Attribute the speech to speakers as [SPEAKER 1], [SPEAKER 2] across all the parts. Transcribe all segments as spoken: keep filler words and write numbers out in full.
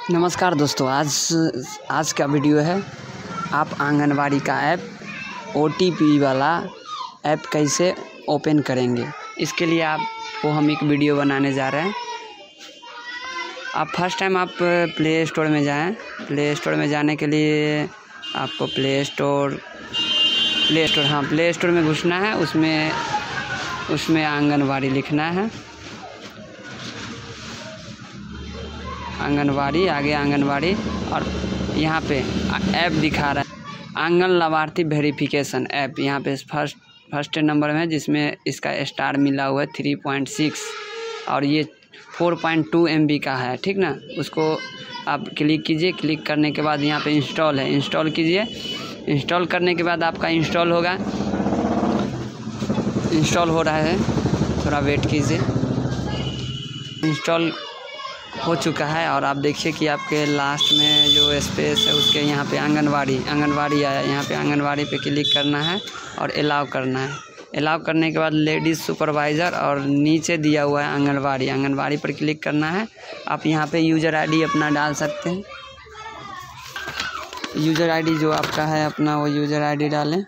[SPEAKER 1] नमस्कार दोस्तों, आज आज का वीडियो है आप आंगनवाड़ी का ऐप ओ टी पी वाला ऐप कैसे ओपन करेंगे। इसके लिए आपको हम एक वीडियो बनाने जा रहे हैं। आप फर्स्ट टाइम आप प्ले स्टोर में जाएं। प्ले स्टोर में जाने के लिए आपको प्ले स्टोर प्ले स्टोर हाँ प्ले स्टोर में घुसना है। उसमें उसमें आंगनवाड़ी लिखना है। आंगनवाड़ी आगे आंगनवाड़ी और यहाँ पे ऐप दिखा रहा है आंगन लाभार्थी वेरिफिकेशन ऐप। यहाँ पे फर्स्ट फर्स्ट नंबर में है, जिसमें इसका स्टार मिला हुआ है थ्री पॉइंट सिक्स और ये four point two M B का है। ठीक ना, उसको आप क्लिक कीजिए। क्लिक करने के बाद यहाँ पे इंस्टॉल है, इंस्टॉल कीजिए। इंस्टॉल करने के बाद आपका इंस्टॉल होगा। इंस्टॉल हो रहा है, थोड़ा वेट कीजिए। इंस्टॉल हो चुका है और आप देखिए कि आपके लास्ट में जो स्पेस है उसके यहाँ पे आंगनवाड़ी आंगनवाड़ी आया। यहाँ पे आंगनवाड़ी पे क्लिक करना है और अलाउ करना है। अलाउ करने के बाद लेडीज़ सुपरवाइज़र और नीचे दिया हुआ है आंगनवाड़ी आंगनवाड़ी पर क्लिक करना है। आप यहाँ पे यूज़र आईडी अपना डाल सकते हैं। यूज़र आईडी जो आपका है अपना वो यूज़र आईडी डालें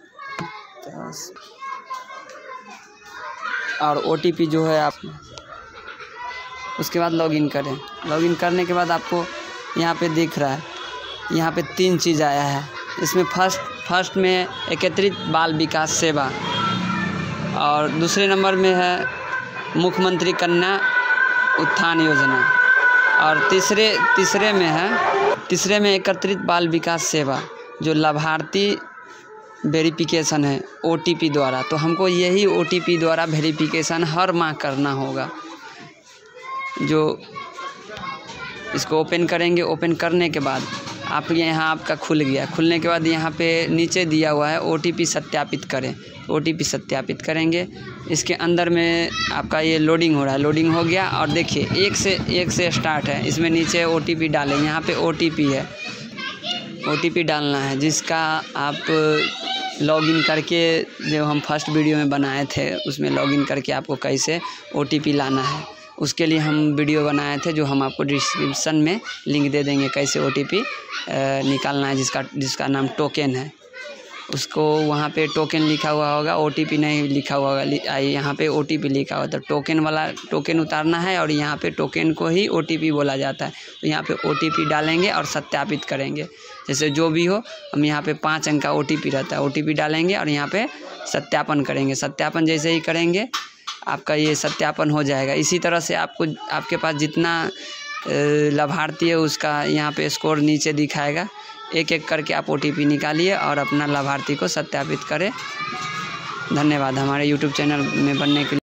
[SPEAKER 1] और ओ टी पी जो है आप उसके बाद लॉगिन करें। लॉगिन करने के बाद आपको यहाँ पे दिख रहा है, यहाँ पे तीन चीज़ आया है। इसमें फर्स्ट फर्स्ट में एकत्रित बाल विकास सेवा और दूसरे नंबर में है मुख्यमंत्री कन्या उत्थान योजना और तीसरे तीसरे में है तीसरे में एकत्रित बाल विकास सेवा जो लाभार्थी वेरिफिकेशन है ओ टी पी द्वारा। तो हमको यही ओ टी पी द्वारा वेरिफिकेशन हर माह करना होगा। जो इसको ओपन करेंगे, ओपन करने के बाद आप यहाँ आपका खुल गया। खुलने के बाद यहाँ पे नीचे दिया हुआ है ओ टी पी सत्यापित करें। ओ टी पी सत्यापित करेंगे। इसके अंदर में आपका ये लोडिंग हो रहा है। लोडिंग हो गया और देखिए एक से एक से स्टार्ट है। इसमें नीचे ओ टी पी डालें। यहाँ पे ओ टी पी है, ओ टी पी डालना है जिसका आप लॉगिन करके जो हम फर्स्ट वीडियो में बनाए थे उसमें लॉगिन करके आपको कैसे ओ टी पी लाना है उसके लिए हम वीडियो बनाए थे, जो हम आपको डिस्क्रिप्शन में लिंक दे देंगे कैसे ओ टी पी निकालना है, जिसका जिसका नाम टोकन है। उसको वहाँ पे टोकन लिखा हुआ होगा, ओ टी पी नहीं लिखा हुआ होगा। यहाँ पे ओ टी पी लिखा हुआ, तो टोकन वाला टोकन उतारना है और यहाँ पे टोकन को ही ओ टी पी बोला जाता है। तो यहाँ पे ओ टी पी डालेंगे और सत्यापित करेंगे। जैसे जो भी हो, हम यहाँ पे पाँच अंक का ओ टी पी रहता है, ओ टी पी डालेंगे और यहाँ पे सत्यापन करेंगे। सत्यापन जैसे ही करेंगे आपका ये सत्यापन हो जाएगा। इसी तरह से आपको आपके पास जितना लाभार्थी है उसका यहाँ पे स्कोर नीचे दिखाएगा। एक एक करके आप ओ टी पी निकालिए और अपना लाभार्थी को सत्यापित करें। धन्यवाद हमारे यूट्यूब चैनल में बनने के लिए।